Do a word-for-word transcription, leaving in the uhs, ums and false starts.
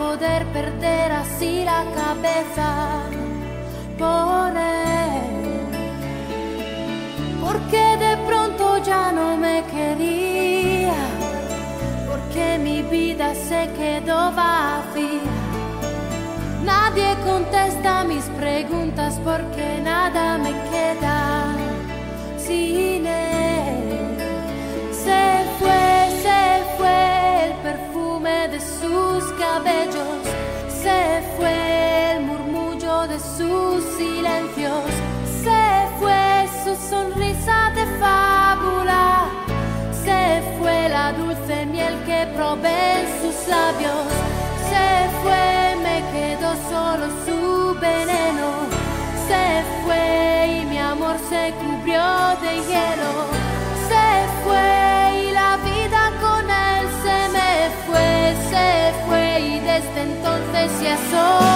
poder perder así la cabeza por él, porque de pronto ya no me quería, porque mi vida se quedó vacía. Nadie contesta mis preguntas porque nada me queda sin él. Se fue, se fue el perfume de sus cabellos, se fue el murmullo de sus silencios, se fue su sonrisa de fábula, se fue la dulce miel que probé en sus labios, se fue, me quedó solo su veneno, se fue y mi amor se cubrió de hielo, se fue y la vida con él se me fue, se fue y desde entonces ya soy